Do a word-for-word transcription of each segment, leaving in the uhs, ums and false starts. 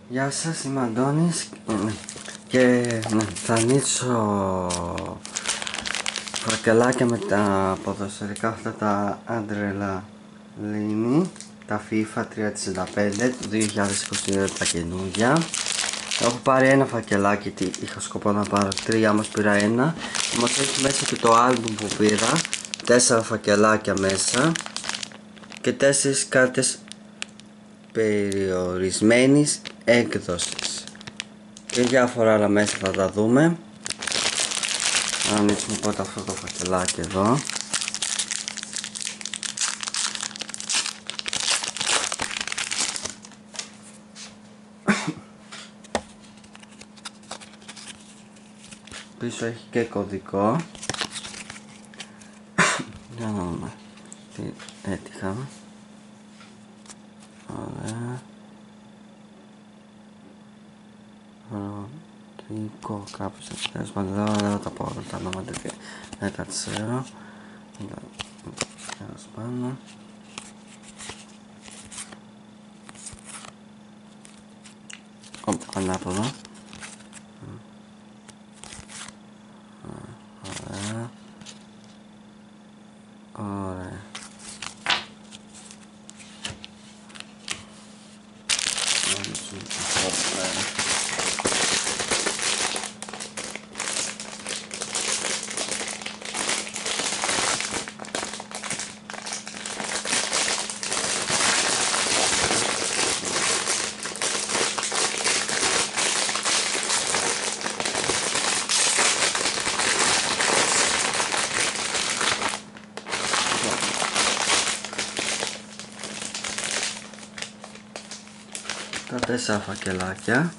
Γεια σας, είμαι Αντώνης και ναι, θα ανοίξω φακελάκια με τα ποδοσφαιρικά αυτά τα Adrenaline, τα FIFA τριακόσια εξήντα πέντε του δύο χιλιάδες είκοσι δύο, τα καινούργια. Έχω πάρει ένα φακελάκι, τι είχα σκοπό να πάρω τρία, όμως πήρα ένα. Όμως έχει μέσα και το άλμπουμ που πήρα, τέσσερα φακελάκια μέσα και τέσσερις κάρτες περιορισμένης έκδοσης και διάφορα άλλα μέσα θα τα δούμε. Να ανοίξουμε πρώτα αυτό το φακελάκι εδώ. Πίσω έχει και κωδικό. Για να δούμε τι έτυχα. Ωραία. Ροδικό κάπως έτσι. Τέλος πάντων δεν θα τα πω όλα τα ονόματα και δεν τα ξέρω. Τέλος πάντων. Ωπ, ανάποδο. Ωραία. Ωραία. Τα τέσσερα φακελάκια.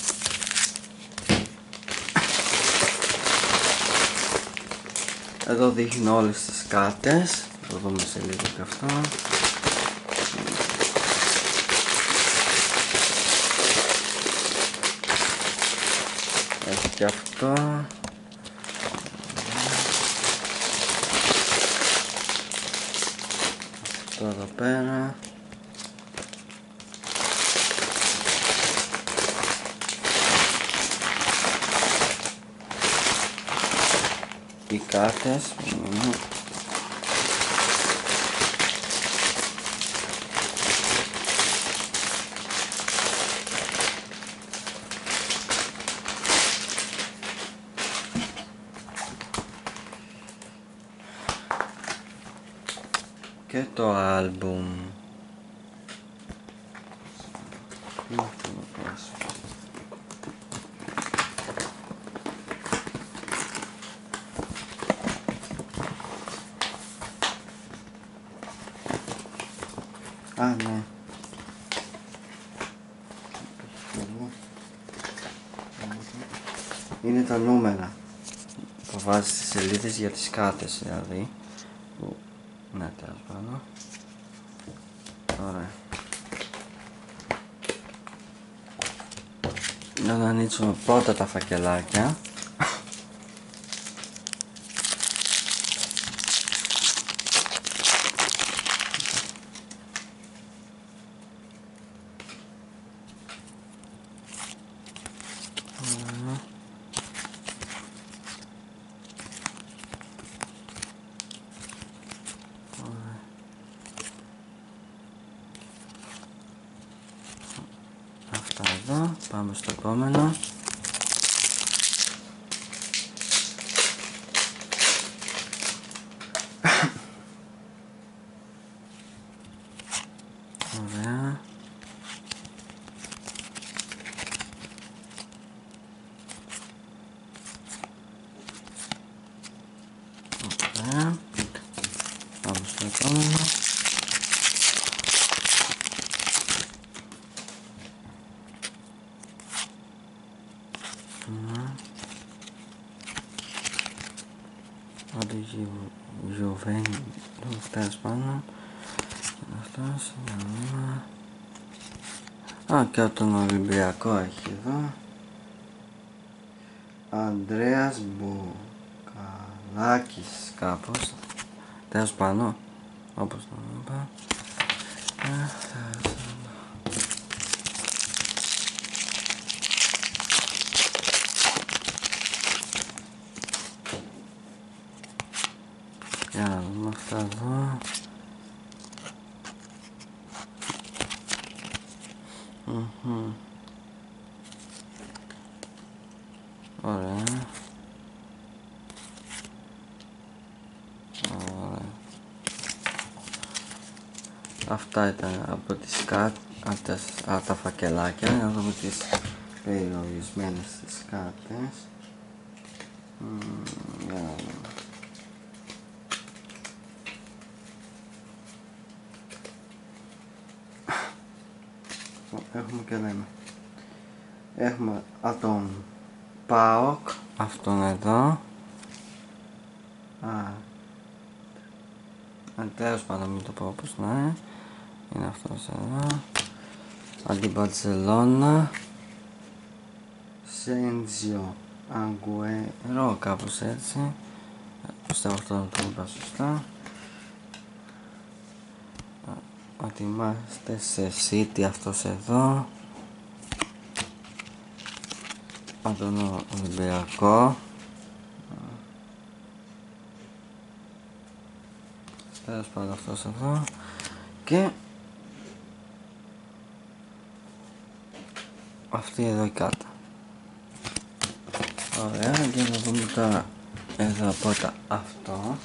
Εδώ δείχνει όλες τις κάρτες. Θα το δούμε σε λίγο και αυτό. Έχει και αυτό. Αυτό εδώ πέρα. Οι κάρτες. Και το άλμπουμ. Α, ναι. Είναι τα νούμερα που βάζει στις σελίδες για τις κάρτες, δηλαδή. Ναι, τέλος πάντων. Ωραία. Να ανοίξουμε πρώτα τα φακελάκια. Αυτά εδώ, πάμε στο επόμενο. Ωραία. Ωραία. Πάμε στο επόμενο. Ότι Γιωβένι, τέλος πάντων. Αυτός, α, και από τον Ολυμπιακό έχει εδώ. Ανδρέας Μπουκαλάκης κάπως. Τέλος πάνω, όπως το είπα. Για να δούμε αυτά εδώ. Mm-hmm. Ωραία. Ωραία. Αυτά ήταν από τις κάρτες, από τα φακελάκια. Να δούμε τις περιορισμένες τις κάρτες. Mm, για να δούμε. Έχουμε και λέμε. Έχουμε από τον ΠΑΟΚ, αυτόν εδώ. Α, τέλος πάντων, μην το πω όπως να είναι. Είναι αυτός εδώ. Από την Μπαρσελόνα, Σέντζιο Αγκουέρο, κάπως έτσι. Πιστεύω αυτό να το είπα σωστά. Ότι είμαστε σε City αυτός εδώ. Από τον Ολυμπιακό. Τέλος πάντων αυτός εδώ. Και αυτή εδώ η κάρτα. Ωραία, και να δούμε τώρα εδώ πρώτα αυτό.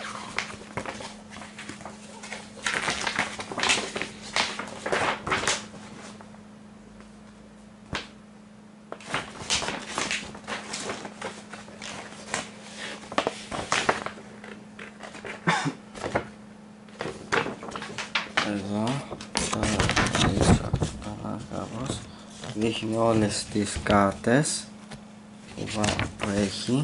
Εδώ κάπως δείχνει όλες τις κάρτες που έχει.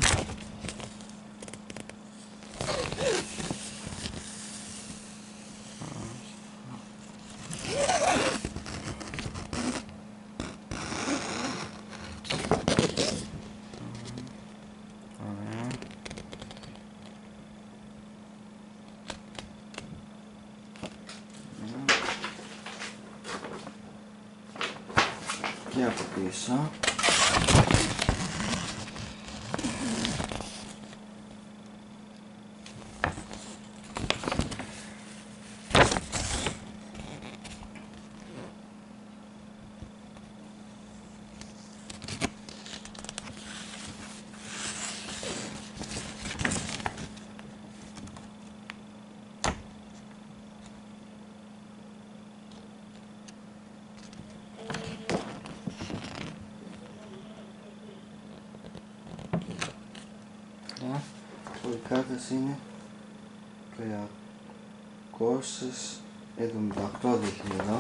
Και από πίσω οι κάρτες είναι τριακόσιες εβδομήντα οκτώ δείχνει εδώ.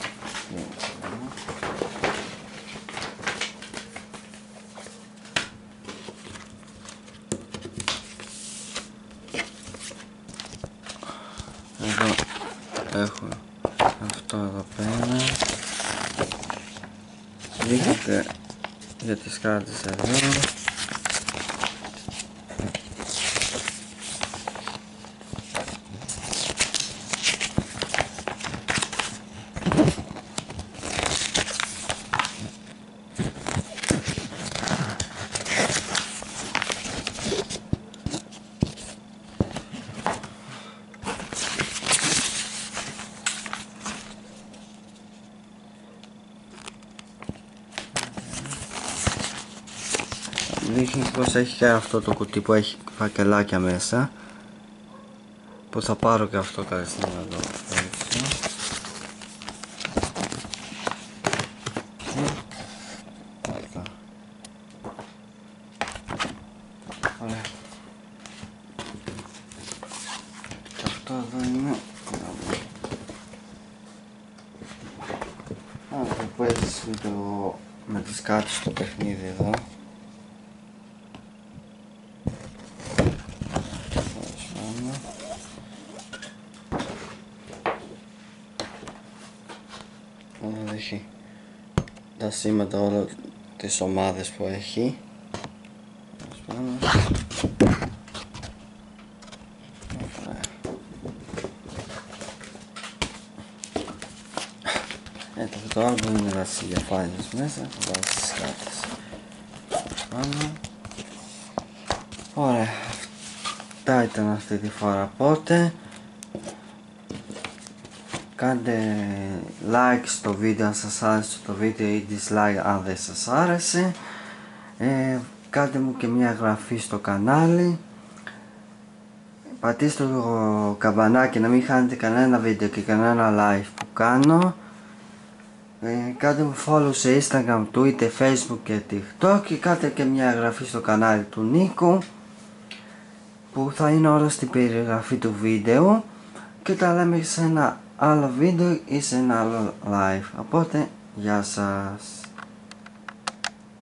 Εδώ έχω αυτό εδώ πέρα. Δείχνεται για τις κάρτες εδώ. Δείχνει πως έχει και αυτό το κουτί που έχει φακελάκια μέσα, που θα πάρω και αυτό κάποια στιγμή να το έτσι. Αυτά. Ωραία. Και αυτό εδώ είναι. Α, θα πω έτσι με, το... με τις κάρτες στο παιχνίδι εδώ. Έχει τα σήματα όλα τις ομάδες που έχει. Ε, το άλμπομ είναι ένας διαφάνειες μέσα, θα βάλω τις κάρτες. Ωραία. Αυτά ήταν αυτή τη φορά, οπότε κάντε like στο βίντεο αν σας άρεσε το βίντεο ή dislike αν δεν σας άρεσε. ε, Κάντε μου και μια εγγραφή στο κανάλι, πατήστε το καμπανάκι να μην χάνετε κανένα βίντεο και κανένα live που κάνω. ε, Κάντε μου follow σε Instagram, Twitter, Facebook και TikTok και κάντε και μια εγγραφή στο κανάλι του Νίκου που θα είναι όλα στην περιγραφή του βίντεο, και τα λέμε σε ένα άλλο βίντεο ή σε ένα άλλο live. Οπότε γεια σας.